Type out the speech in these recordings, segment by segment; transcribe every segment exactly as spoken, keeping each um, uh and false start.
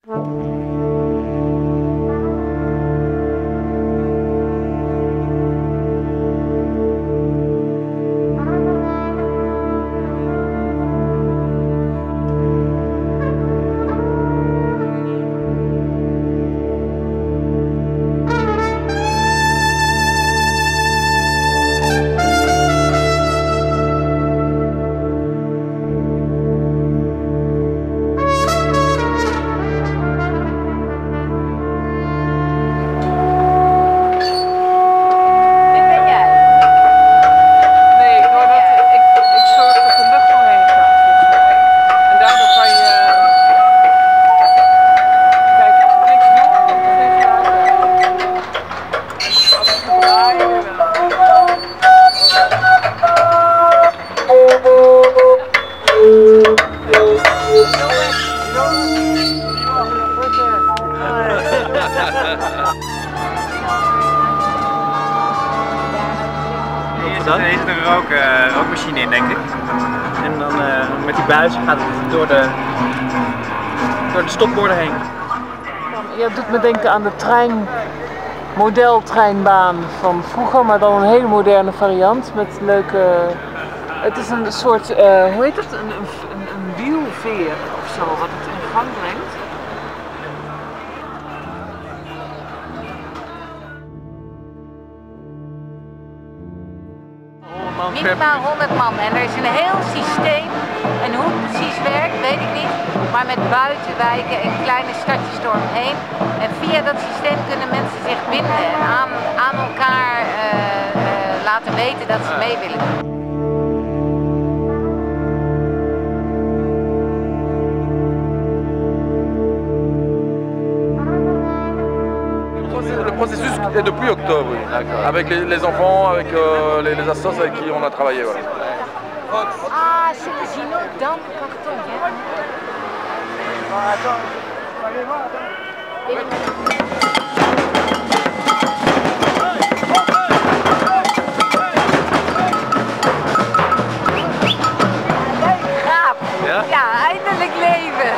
Er zit een rook, uh, rookmachine in, denk ik. En dan uh, met die buis gaat het door de, door de stopborden heen. Ja, het doet me denken aan de trein, modeltreinbaan van vroeger, maar dan een hele moderne variant met leuke... Het is een soort, uh, hoe heet het? Een, een, een wielveer of zo, wat het in gang brengt. Minimaal honderd man en er is een heel systeem en hoe het precies werkt weet ik niet, maar met buitenwijken en kleine stadjes eromheen en via dat systeem kunnen mensen zich binden en aan, aan elkaar uh, uh, laten weten dat ze mee willen doen. Le processus est depuis octobre, avec les, les enfants, avec euh, les, les assos avec qui on a travaillé. Voilà. Ah, c'est de zien ook dan karton, hè? Gaaf! Ja? Ja, eindelijk leven!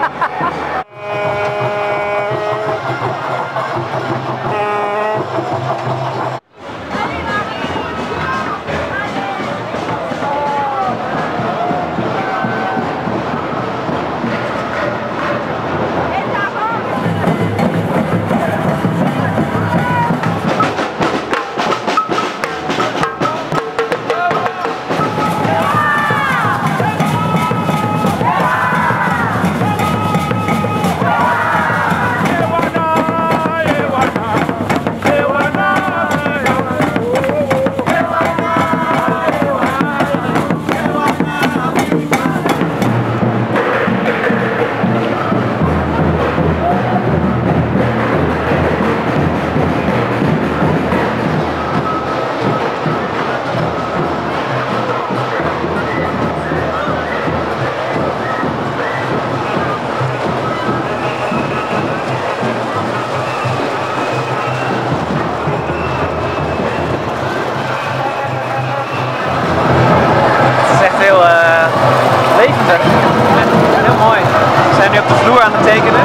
Heel mooi. We zijn nu op de vloer aan het tekenen.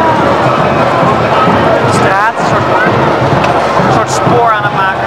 De straat, een soort, een soort spoor aan het maken.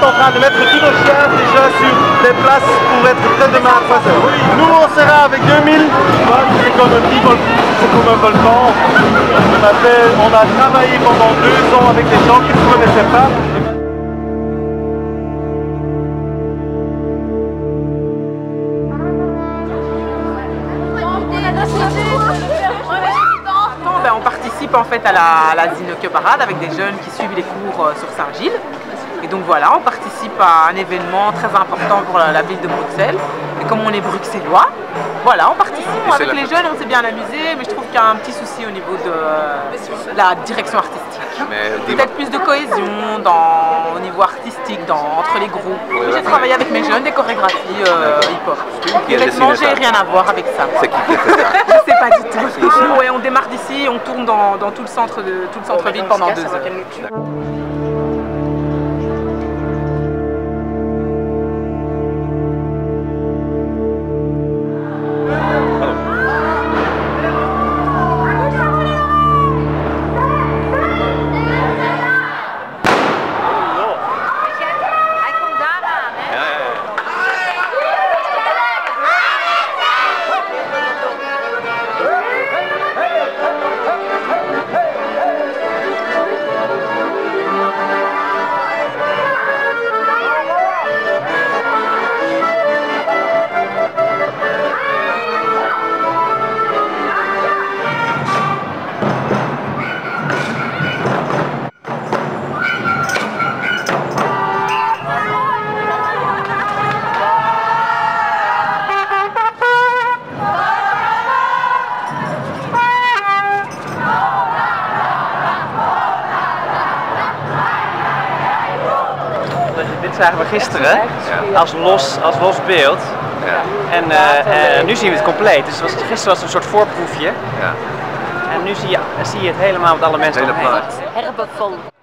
en train de mettre tous nos chiens déjà sur les places pour être près de Mademoiselle. Nous on sera avec deux mille, c'est comme un petit vol, c'est comme un volcan. On a, fait, on a travaillé pendant deux ans avec des gens qui ne se connaissaient pas. Ben, on participe en fait à la, à la zinneke parade avec des jeunes qui suivent les cours sur Saint-Gilles. Et donc voilà, on participe à un événement très important pour la, la ville de Bruxelles. Et comme on est bruxellois, voilà, on participe. Avec les jeunes, on s'est bien amusé, mais je trouve qu'il y a un petit souci au niveau de la direction artistique. Peut-être plus de cohésion dans, au niveau artistique, dans, entre les groupes. Oui, j'ai travaillé avec mes jeunes des chorégraphies euh, hip-hop. Honnêtement, j'ai rien à voir avec ça. C'est qui qui a fait ça? Je sais pas du tout. Ouais, on démarre d'ici et on tourne dans, dans tout le centre de tout le centre-ville pendant deux heures. Dit zagen we gisteren als los, als los beeld. Ja. En uh, uh, nu zien we het compleet. Dus was, gisteren was het een soort voorproefje. Ja. En nu zie je, zie je het helemaal met alle mensen omheen. Herbevolking.